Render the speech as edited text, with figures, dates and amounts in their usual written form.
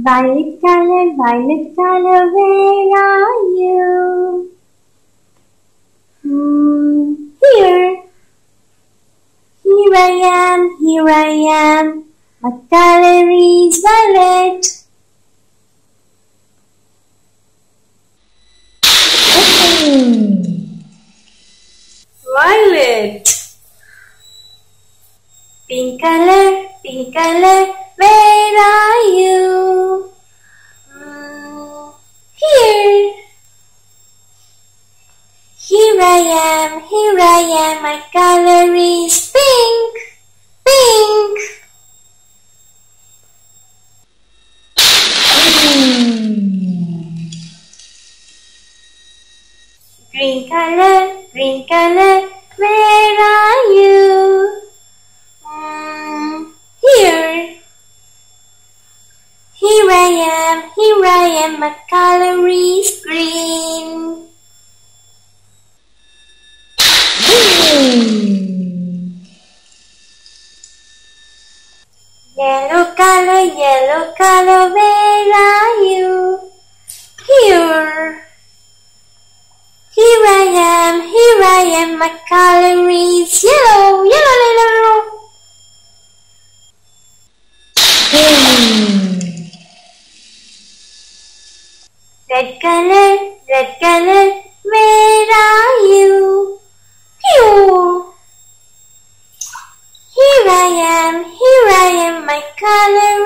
violet color, where are you? Here. Here I am. My color is violet. Violet. Pink color, where are you? Here. Here I am, my color is pink, pink. Green color, where are you? Here. Here I am, my color is green. Yellow color, where are you? Here. Here I am, my color is yellow, yellow. Red color, where are you? Here I am, my color